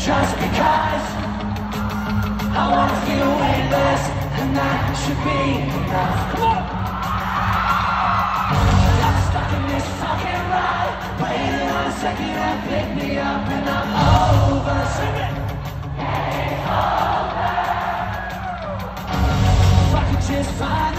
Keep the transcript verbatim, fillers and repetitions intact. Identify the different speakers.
Speaker 1: just because I wanna feel weightless, and that should be enough. Come on! I'm stuck in this fucking ride, waiting on a second and pick me up, and I'm over. Sing it! It's over. If I could just find